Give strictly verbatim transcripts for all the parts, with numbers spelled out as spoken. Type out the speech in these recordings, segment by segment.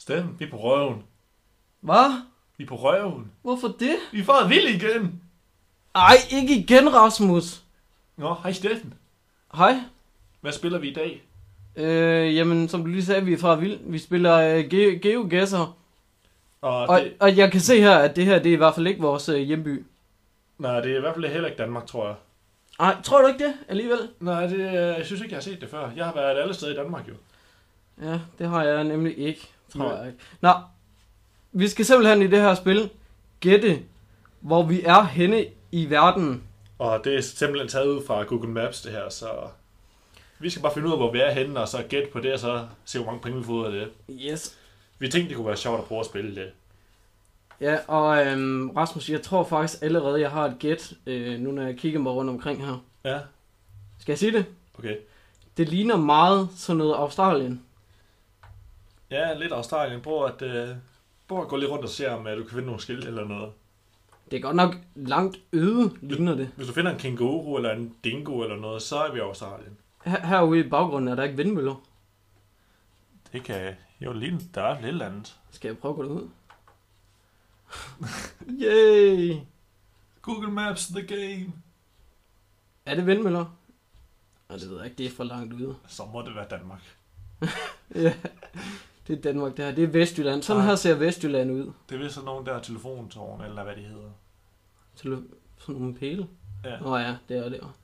Steffen, vi er på røven. Hvad? Vi er på røven. Hvorfor det? Vi er faret vild igen. Ej, ikke igen, Rasmus. Nå, hej Steffen. Hej. Hvad spiller vi i dag? Øh, jamen, som du lige sagde, vi er fra Vild. Vi spiller øh, Ge- GeoGuessr. Og, Og, det... og jeg kan se her, at det her, det er i hvert fald ikke vores øh, hjemby. Nej, det er i hvert fald heller ikke Danmark, tror jeg. Nej, tror du ikke det alligevel? Nej, det, jeg synes ikke, jeg har set det før. Jeg har været alle steder i Danmark, jo. Ja, det har jeg nemlig ikke, tror Nej. jeg ikke. Nå, vi skal simpelthen i det her spil gætte, hvor vi er henne i verden. Og det er simpelthen taget ud fra Google Maps, det her, så... Vi skal bare finde ud af, hvor vi er henne, og så gætte på det, og så se, hvor mange penge vi får ud af det. Yes. Vi tænkte, det kunne være sjovt at prøve at spille det. Ja, og øhm, Rasmus, jeg tror faktisk allerede, jeg har et gæt, øh, nu når jeg kigger mig rundt omkring her. Ja, Skal jeg sige det? okay. Det ligner meget sådan noget Australien. Ja, lidt Australien. Prøv at, øh, prøv at gå lidt rundt og se, om uh, du kan finde nogle skilt eller noget. Det er godt nok langt øde, ligner det. Hvis du finder en kænguru eller en dingo eller noget, så er vi i Australien. Her, herude i baggrunden er der ikke vindmøller. Det kan jo lige... Der er et eller andet. Skal jeg prøve at gå derud? Yay! Google Maps, the game. Er det vindmøller? Nej, det ved jeg ikke. Det er for langt ude. Så må det være Danmark. Ja, det er Danmark det her. Det er Vestjylland. Sådan Nej. her ser Vestjylland ud. Det er vist sådan nogle der telefontårn, eller hvad de hedder. Til sådan nogle pæle. Ja. Nå ja, det er det jo.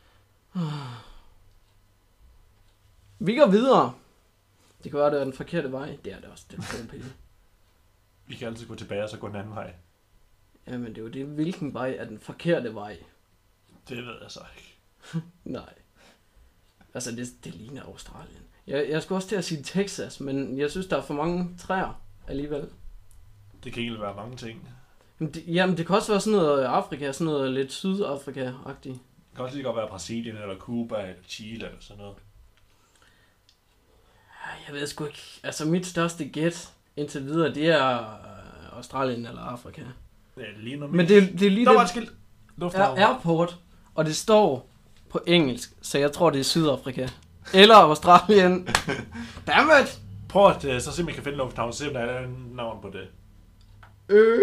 Vi går videre. Det kan være, det er den forkerte vej. Det er det også. Det er sådan en pæle. Vi kan altid gå tilbage og så gå den anden vej. Jamen, det er jo det. Hvilken vej er den forkerte vej? Det ved jeg så ikke. Nej. Altså, det, det ligner Australien. Jeg, jeg skulle også til at sige Texas, men jeg synes, der er for mange træer alligevel. Det kan egentlig være mange ting. Jamen, det, jamen, det kan også være sådan noget Afrika, sådan noget lidt Sydafrika-agtigt. Det kan også lige godt være Brasilien, eller Cuba, eller Chile, eller sådan noget. Jeg ved sgu ikke. Altså, mit største gæt indtil videre, det er øh, Australien eller Afrika. Ja, det ligner Men det, det er lige Der det var et skilt. Lufthavn. er airport, og det står på engelsk, så jeg tror, det er Sydafrika. Eller Australien. Dammit! Prøv at uh, så se, om I kan finde lufthavn, se om der er en navn på det. Øh...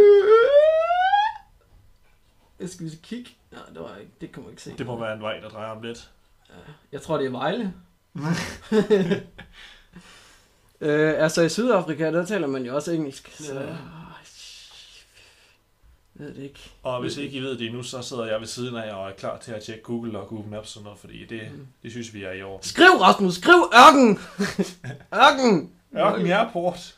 Jeg skal lige kigge. Nej, det var ikke. Det kan man ikke se. Det må være en vej, der drejer om lidt. Jeg tror, det er Vejle. øh, altså i Sydafrika, der taler man jo også engelsk. Så... Ja. Jeg ved det ikke. Og hvis ikke I ved det endnu, så sidder jeg ved siden af og er klar til at tjekke Google og Google Maps og sådan noget, fordi det, Mm. det synes vi er i orden. Skriv, Rasmus! Skriv ørken! Ørken! Ørken Airport.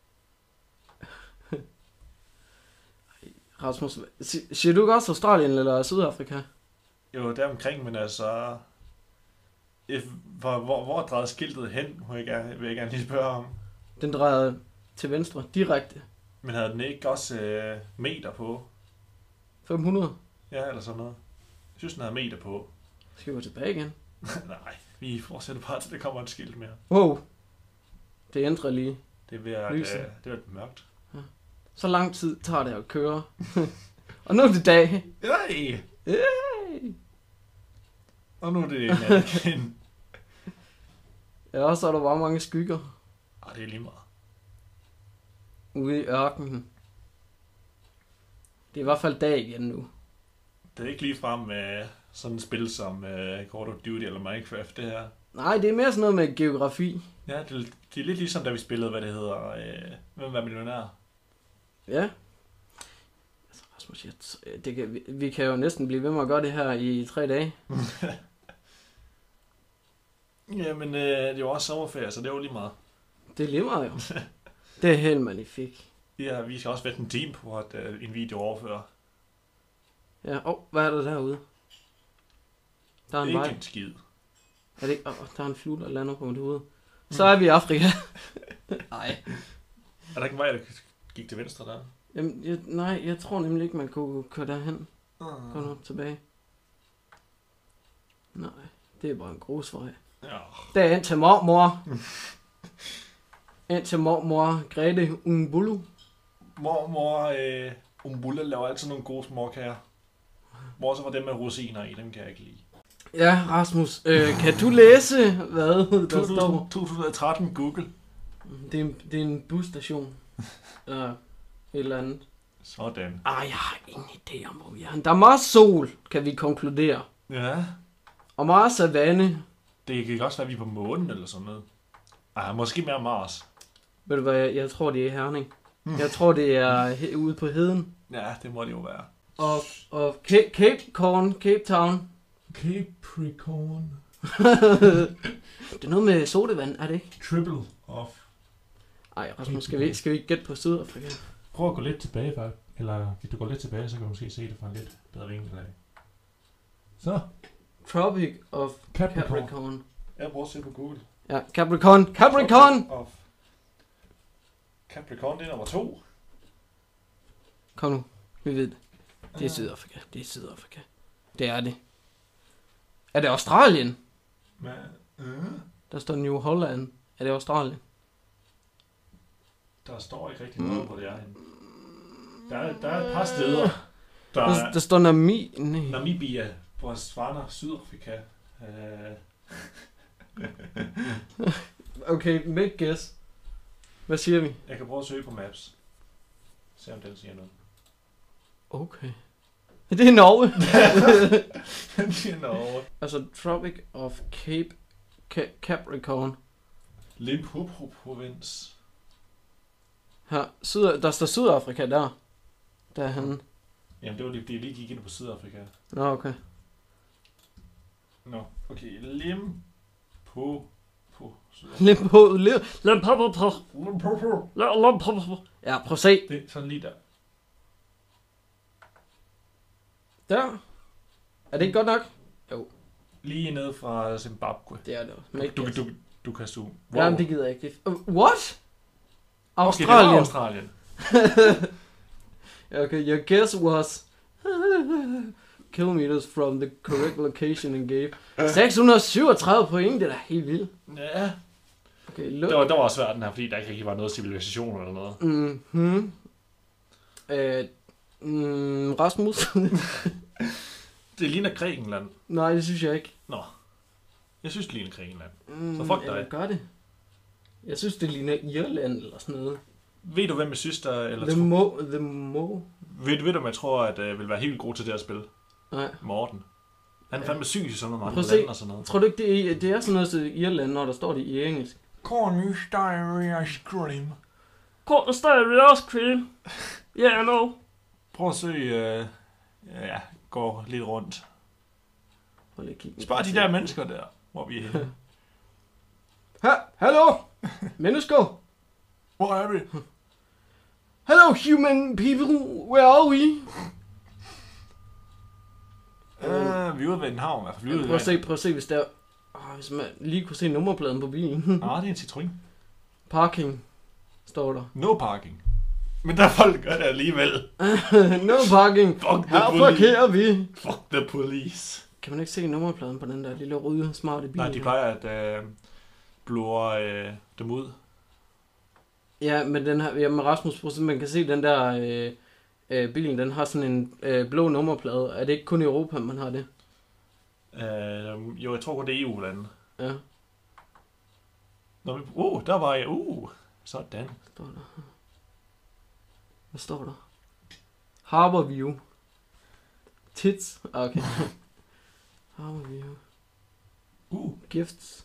Rasmus, si- siger du ikke også Australien eller Sydafrika? Jo, der omkring, men altså... If, hvor, hvor, hvor drejede skiltet hen, må jeg gerne, vil jeg gerne lige spørge om. Den drejede til venstre, direkte. Men havde den ikke også øh, meter på? fem hundrede. Ja, eller sådan noget. Jeg synes, den havde meter på. Skal vi gå tilbage igen? Nej, vi fortsætter bare, til der kommer et skilt mere. Wow. Det ændrer lige. Det er ved at, Lyset. øh, det er lidt mørkt. Så lang tid tager det at køre. Og nu er det dag. Hey! Hey. Og nu er det nat igen. Ja, og så er der bare mange skygger Ah, det er lige meget. ude i ørkenen. Det er i hvert fald dag igen nu. Det er ikke lige frem med sådan et spil som uh, Call of Duty eller Minecraft, det her. Nej, det er mere sådan noget med geografi. Ja, det, det er lidt ligesom, da vi spillede, hvad det hedder, øh, Hvem var millionær? Ja. Altså, Rasmus, jeg, det kan, vi, vi kan jo næsten blive ved med at gøre det her i tre dage. Jamen, øh, det er jo også sommerferie, så det er jo lige meget. Det er lige meget jo. Det er helt magnifik. Ja, vi skal også vente en time på, at øh, en video overfører. Ja, åh, oh, hvad er der derude? Der er en Ikke vej. en skid. Er det ikke? Åh, oh, der er en flue, der lander på mit hoved. Så er vi i Afrika. Nej. Er der ikke en vej, der gik til venstre der? Jamen, jeg, nej, jeg tror nemlig ikke, man kunne køre derhen. Uh. Gå nu tilbage. Nej, det er bare en grusvej. Ja. Det er ind til mormor. Ind til mormor Grete Umbulu. Mormor øh, Umbula laver altid nogle gode småkager. Bortset fra dem med rosiner i, dem kan jeg ikke lide. Ja, Rasmus, øh, kan du læse, hvad der står? to tusind og tretten Google. Det er en, det er en busstation. Eller et eller andet. Sådan. Ej, jeg har ingen idé om, hvor vi er. Der er meget sol, kan vi konkludere. Ja. Og meget savanne. Det kan også være, at vi er på månen eller sådan noget. Ej, måske mere Mars. Ved du hvad, jeg, jeg tror, det er Herning. Jeg tror, det er he- ude på heden. Ja, det må det jo være. Og, og Cape, Cape Corn, Cape Town. Capricorn. Det er noget med sodavand, er det ikke? Triple off. Ej, Rasmus, skal vi, skal vi gætte på Sydafrika? Prøv at gå lidt tilbage, faktisk. Eller hvis du går lidt tilbage, så kan du måske se det fra en lidt bedre vinkel af. Så. Tropic of Capricorn. Capricorn. Jeg prøver at se på Google. Ja, Capricorn. Capricorn! Of Capricorn, det er nummer to. Kom nu, vi ved det. Det er Sydafrika. Det er Sydafrika. Det er det. Er det Australien? Men, uh, Der står New Holland. Er det Australien? der står ikke rigtig noget, hvor det er henne. Der er, der er et par steder. Der Der, er der står Nami... Nej. Namibia, Botswana, Sydafrika. Uh, Okay, make guess. Hvad siger vi? jeg kan prøve at søge på Maps. Se om den siger noget. Okay. Det er Norge. Den siger Norge. Altså, Tropic of Cape Ca- Capricorn. Limpopo-provins. Her, Syd, der står Sydafrika der. Der er han. Jamen, det var lige, det jeg lige gik ind på Sydafrika. Nå, okay. Nå, okay. Limpopo. Limpo, lim, Limpopo. Limpopo. Limpopo. Ja, prøv at se. Det er sådan lige der. Der. Er det ikke godt nok? Jo, Lige ned fra Zimbabwe. det er det også. Du, Make du, guess. du, du kan zoome. Wow. Jamen, det gider jeg ikke. Uh, what? Okay, det var Australien. Australien. Okay, your guess was kilometers from the correct location and gave seks hundrede og syvogtredive point. Det er da helt vildt. Ja. Okay, look. Det var, det var også svært den her, fordi der ikke rigtig var noget civilisation eller noget. Mhm. Øh, mm, Rasmus? Det ligner Grækenland. Nej, det synes jeg ikke. Nå. Jeg synes, det ligner Grækenland. Mm, Så fuck dig. eller gør det. Jeg synes, det ligner Irland eller sådan noget. Ved du, hvem jeg synes, der... Eller The tro, Mo... The Mo... ved, ved du, hvem jeg tror, at uh, vil være helt god til det at spille? Nej. Morten. Han er fandme syg i sådan noget, Prøv at mange se. lande og sådan noget. Tror du ikke, det er, det er sådan noget til Irland, når der står det i engelsk? Corn style ice cream. Corn style ice cream. Yeah, I know. Prøv at søge... Uh, ja, gå lidt rundt. Prøv lige at kigge. Spørg de der mennesker der, hvor vi er henne. Ha, hallo! Mennesker! Hvor er vi? Hello, human people! Where are we? Uh, vi er ude ved en havn, i hvert fald. Vi er ude Prøv at ved se, prøv at se, hvis der... Oh, hvis man lige kunne se nummerpladen på bilen. Ah, det er en Citroën. Parking, står der. No parking. Men der er folk, der gør det alligevel. No parking. Fuck the Her police. parkerer vi. Fuck the police. Kan man ikke se nummerpladen på den der lille røde, smarte bil? Nej, de plejer at øh, blure øh, dem ud. Ja, men den her, ja, med Rasmus, prøv at se, man kan se den der øh, øh, bilen, den har sådan en øh, blå nummerplade. Er det ikke kun i Europa, man har det? Øh, jo, jeg tror kun det er E U-lande. Ja, Nå, men, uh, der var jeg. Uh, sådan. står der. Hvad står der? Harbor View. Tits. Ah, okay. Harbor View. Uh, Gifts.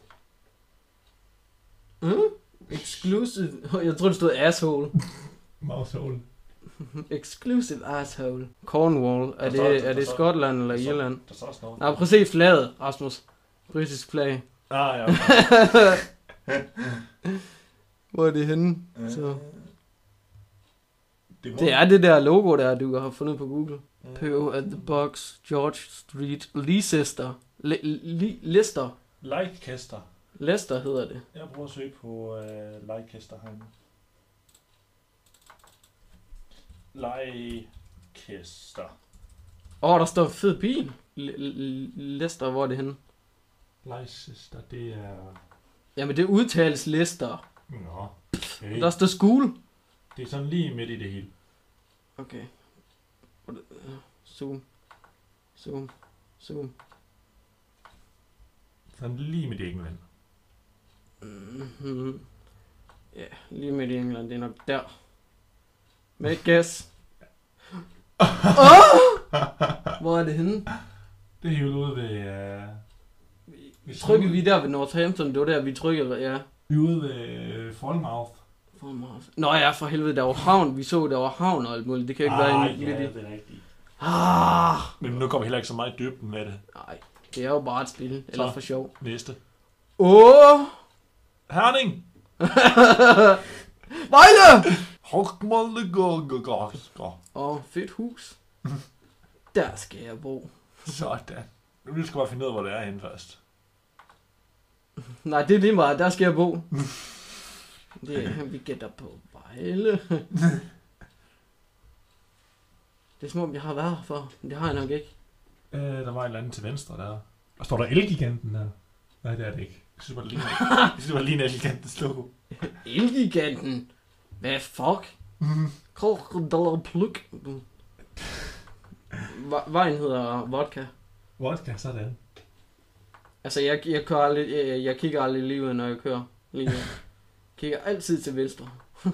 Mm? Exclusive. Jeg tror det stod asshole. mousehole. Exclusive asshole. Cornwall. Er Der står- det, der er det står- Skotland eller Der står- Irland? Der står også noget. Nej, prøv at se flaget, Rasmus. Britisk flag. Ah, ja. Okay. Hvor er det henne? Øh, Så. Det, må- Det er det der logo der, du har fundet på Google. P O at the Box, George Street, Leicester. Le- Le- Leicester. Leicester. Leicester hedder det. Jeg prøver at søge på øh, Leicester herinde. Leicester. Åh, oh, der står en fed bil. Le- Le- Leicester, hvor er det henne? Leicester, det er... Jamen, det udtales Leicester. Nå, okay. Der står school. Det er sådan lige midt i det hele. Okay. Zoom. Zoom. Zoom. Sådan lige midt i England. Mm-hmm. Ja, lige midt i England, det er nok der. Med gas. Oh! Hvor er det henne? Det er helt ude ved... Uh... Vi trykker vi der ved Northampton, det var der, vi trykkede, ja. Vi er ude ved Falmouth. Falmouth. Nå ja, for helvede, der var havn. Vi så, der var havn og alt muligt. Det kan ikke ah, være en... en ja, midt det er rigtigt. Ah! Men nu kommer vi heller ikke så meget i dybden med det. Nej, det er jo bare et spil. Eller for sjov. Næste. Åh! Oh! Herning! Vejle! Åh, Åh, fedt hus. Der skal jeg bo. sådan. Nu skal bare finde ud af, hvor det er henne først. Nej, det er lige meget. Der skal jeg bo. Det er, vi gætter på Vejle. Det er som om, jeg har været her for. Men det har jeg nok ikke. Øh, der var et eller andet til venstre der. Og står der Elgiganten der? Nej, det er det ikke. Jeg synes, det var lige jeg synes, det var lige en Elgigantens logo. Elgiganten? Hvad fuck? Krokodiller pluk. Vejen hedder vodka. Vodka, sådan. Altså, jeg, jeg, kører aldrig, jeg, jeg kigger aldrig lige ud, når jeg kører. Lige ud. Kigger altid til venstre.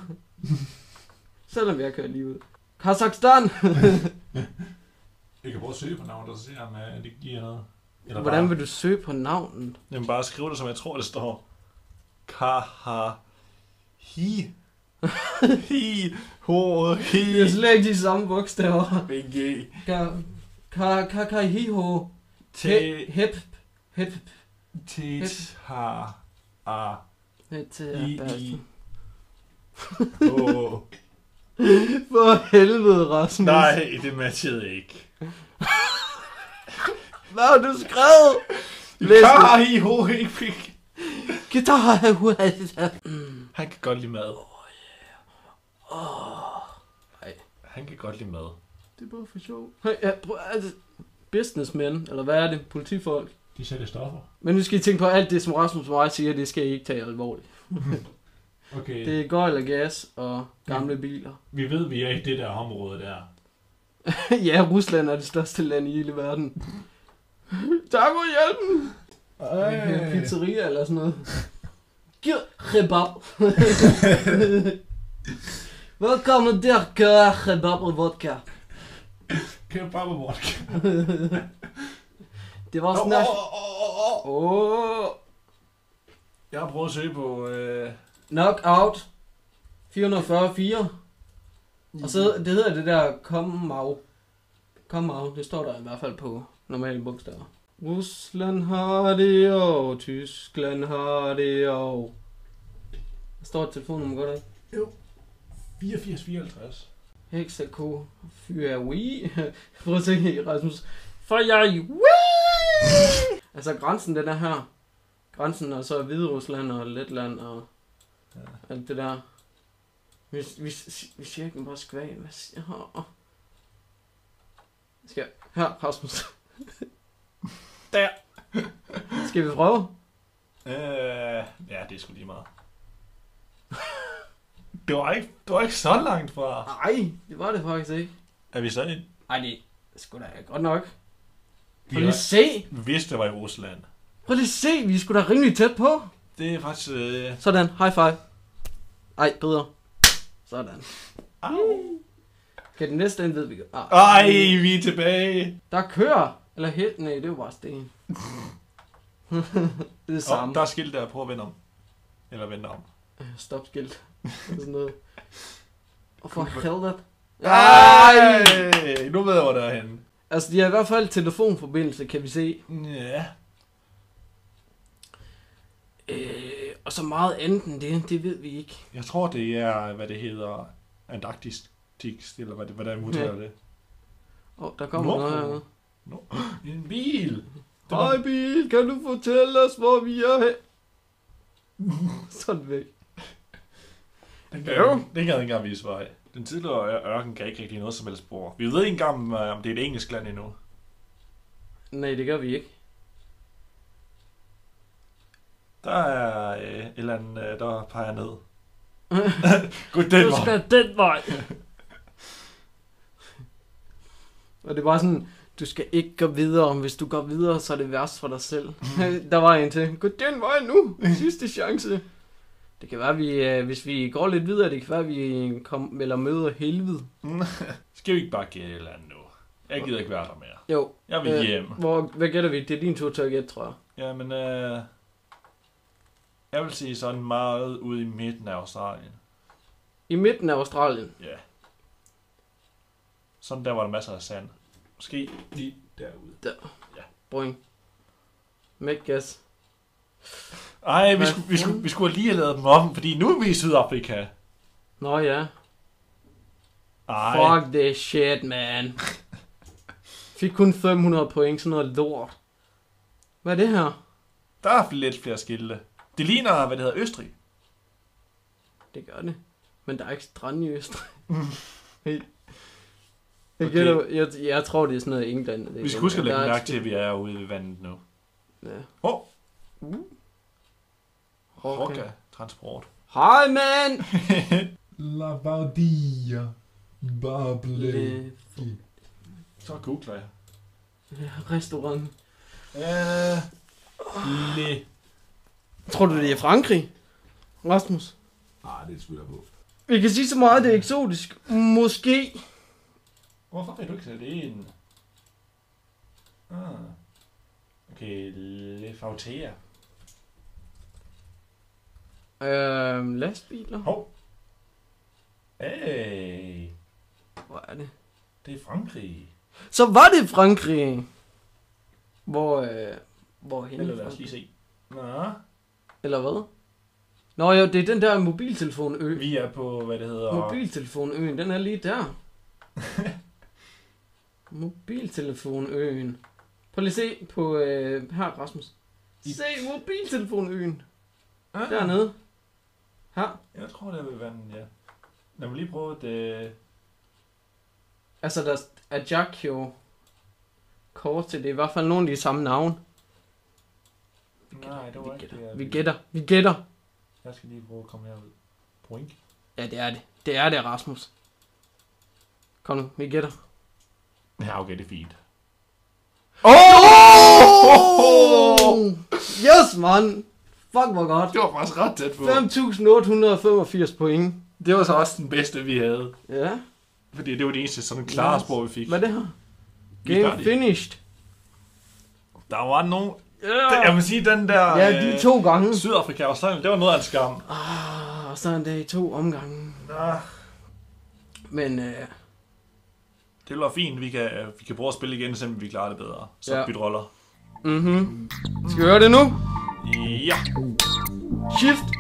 Selvom jeg kører lige ud. Kazakhstan! Jeg kan prøve at søge på navnet, og så se om det giver noget. Eller Hvordan bare... vil du søge på navnet? Jamen bare skrive det, som jeg tror, det står. Kaha... Hi... Hi... Ho... Hi... Det er slet ikke de samme bogstaver. B G... Ka... Ka... Ka... Ka... Hiho... T... Hep... Hep... T... Ha... A... Hep... I... I... H... For helvede, Rasmus. Nej, det matchede ikke. Hvad har du skrevet? Læs det. Hi... Ho... Ikke fik. Han kan godt lide mad. Åh, nej. Han kan godt lide mad. Det er bare for sjov. Hey, ja, prøv, altså, businessmen, eller hvad er det? Politifolk. De sælger stoffer. Men nu skal I tænke på alt det, som Rasmus og mig siger, det skal I ikke tage alvorligt. Okay. Det er gøjl og gas og gamle biler. Vi ved, vi er i det der område der. Ja, Rusland er det største land i hele verden. Tak for hjælpen! Ej. Pizzeria eller sådan noget. Giv kebab. Velkommen der, kører kebab og vodka. Kebab og vodka. Det var sådan der... Åh! Oh, oh, oh. Oh. Jeg har prøvet at søge på... Øh... Knockout. fire fyrre komma fire. Og så, det hedder det der Komau. Komau, det står der i hvert fald på normale bogstaver. Rusland har det jo, Tyskland har det jo. Der står et telefonnummer, godt ikke? Jo. fireogfirs fireoghalvtreds. Hexaco. Fyr we. Prøv at se, Rasmus. For jeg we. Altså grænsen, den er her. Grænsen er så Hviderusland og Letland og ja. Alt det der. Vi, vi, vi siger ikke bare skvæg. Hvad siger jeg? Skal jeg? Her, Rasmus. Der. Skal vi prøve? Øh, ja, det er sgu lige meget. Det var ikke, det var ikke så langt fra. Nej, det var det faktisk ikke. Er vi så ind? Ej, det er sgu da godt nok. Vi Prøv lige at se. Hvis det var i Rusland. Prøv lige at se, vi er sgu da rimelig tæt på. Det er faktisk... Øh... Sådan, high five. Ej, bedre. Sådan. Au. Okay, den næste, den ved vi godt. Ah. Ej, vi er tilbage. Der kører. Eller helt, nej, det er jo bare sten. Det er det samme. Oh, der er skilt der, prøv at vende om. Eller vende om. Stop skilt. Sådan noget. Og for helvede. Ej, nu ved jeg, hvor der er henne. Altså, de har i hvert fald telefonforbindelse, kan vi se. Ja. Øh, og så meget andet end det, det ved vi ikke. Jeg tror, det er, hvad det hedder, Antarktis, eller hvad det, hvordan muterer det. Åh, oh, der kommer Nå. noget her. Nå, en bil. Hej bil, kan du fortælle os, hvor vi er her? Sådan væk. Den kan jo. Den kan ikke engang vise vej. Den tidligere ørken kan ikke rigtig noget som helst spor. Vi ved ikke engang, om det er et engelsk land endnu. Nej, det gør vi ikke. Der er øh, et eller andet, øh, der peger ned. Gud, den Du vej. skal den vej. Og det var sådan, du skal ikke gå videre. Hvis du går videre, så er det værst for dig selv. Der var en til. Gå den vej nu. Sidste chance. Det kan være, vi, øh, hvis vi går lidt videre, det kan være, vi kom, eller møder helvede. Skal vi ikke bare gætte et eller andet nu? Jeg gider ikke være der mere. Jo. Jeg vil øh, hjem. Hvor, hvad gætter vi? Det er din tur til at gætte, tror jeg. Jamen, øh, jeg vil sige sådan meget ude i midten af Australien. I midten af Australien? Ja. Sådan der var der masser af sand. Måske lige derude. Der. Ja. Boing. Make guess. Ej, vi skulle, vi, skulle, vi skulle lige have lavet dem om, fordi nu er vi i Sydafrika. Nå ja. Ej. Fuck this shit, man. Fik kun fem hundrede point, sådan noget lort. Hvad er det her? Der er lidt flere skilte. Det ligner, hvad det hedder, Østrig. Det gør det. Men der er ikke strand i Østrig. jeg, Okay. gætter, jeg, jeg tror, det er sådan noget England. Det Vi skal huske at lægge mærke til, at vi er ude ved vandet nu. Ja. Åh! Oh. Uh. Okay. Okay. Transport. Hej, man! La Baudia. Bable. Så googler jeg. Restaurant. Øh... Le. Tror du, det er Frankrig? Rasmus? Ah, det tvivler på. Vi kan sige så meget, det er eksotisk. Måske. Hvorfor kan du ikke sætte det ind? Ah. Okay, Le Fautea. Øhm, lastbiler. Hov. Hey. Hvor er det? Det er Frankrig. Så var det Frankrig. Hvor, øh, hvor henne? Eller lad os lige se. Nå. Eller hvad? Nå jo, det er den der mobiltelefonø. Vi er på, hvad det hedder... Mobiltelefonøen, den er lige der. Mobiltelefonøen. Prøv lige at se på øh, her, Rasmus. Se mobiltelefonøen. Ah. Dernede. Her. Jeg tror, det er ved vandet, ja. Lad mig lige prøve det. Altså, der er Ajaccio kort til. Det er i hvert fald nogle af de samme navne. Nej, det var Vi ikke gætter. det. Vi gætter. Vi gætter. Jeg skal lige prøve at komme herud. Boink. Ja, det er det. Det er det, Rasmus. Kom nu, vi gætter. Ja, okay, det er fint. Oh! Yes, man! Fuck, hvor godt. Det var faktisk ret tæt på. fem tusind otte hundrede og femogfirs point. Det var så også den bedste, vi havde. Ja. Fordi det var det eneste sådan klare Yes. spor, vi fik. Hvad er det her? Vi er Game færdige. finished. Der var nogen... Yeah. Jeg vil sige, den der... Ja, de to gange. Sydafrika og Australien, det var noget af en skam. Ah, og så en dag i to omgange. Nå. Men øh, Det var fint, vi kan, vi kan prøve at spille igen, selvom vi klarer det bedre. Så Ja. ja. bytte roller. mhm. Skal vi høre det nu? Ja. Shift